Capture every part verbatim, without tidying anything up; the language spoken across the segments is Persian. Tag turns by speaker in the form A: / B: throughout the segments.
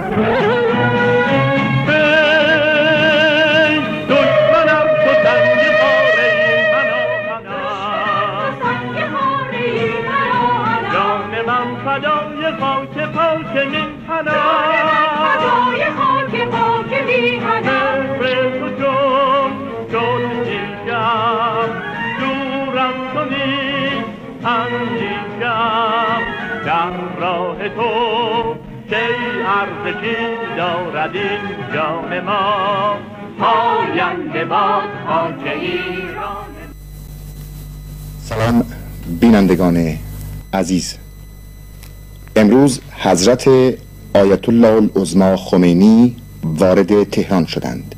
A: فدای خاک پاک میهنم، فدای خاک پاک میهنم. مهر تو جون شد دیشب، دورم کنی اندیشم. در راه تو کی ارزشی دارد این جان ما، پاینده باد خاک ایران.
B: سلام بینندگان عزیز، امروز حضرت آیت الله العظمی خمینی وارد تهران شدند.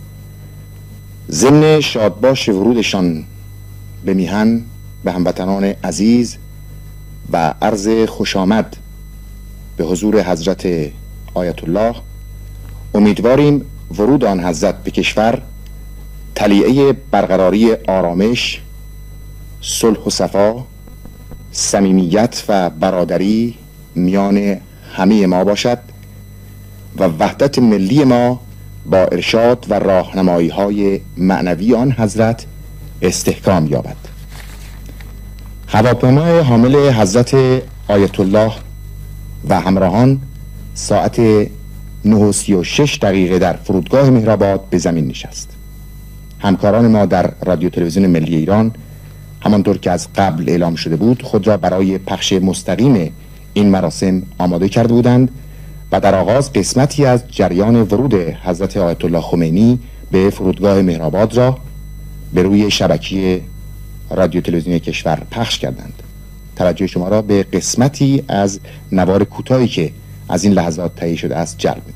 B: ضمن شادباش ورودشان به میهن به هموطنان عزیز و عرض خوش آمد به حضور حضرت آیت الله، امیدواریم ورود آن حضرت به کشور طلیعه برقراری آرامش، صلح و صفا، صمیمیت و برادری میان همه ما باشد و وحدت ملی ما با ارشاد و راهنمایی های معنوی آن حضرت استحکام یابد. هواپیمای حامل حضرت آیت الله و همراهان ساعت نه و سی و شش دقیقه در فرودگاه مهرآباد به زمین نشست. همکاران ما در رادیو تلویزیون ملی ایران همانطور که از قبل اعلام شده بود خود را برای پخش مستقیم این مراسم آماده کرده بودند و در آغاز قسمتی از جریان ورود حضرت آیت الله خمینی به فرودگاه مهرآباد را به روی شبکه رادیو تلویزیونی کشور پخش کردند. توجه شما را به قسمتی از نوار کوتاهی که از این لحظات تهیه شده است جلب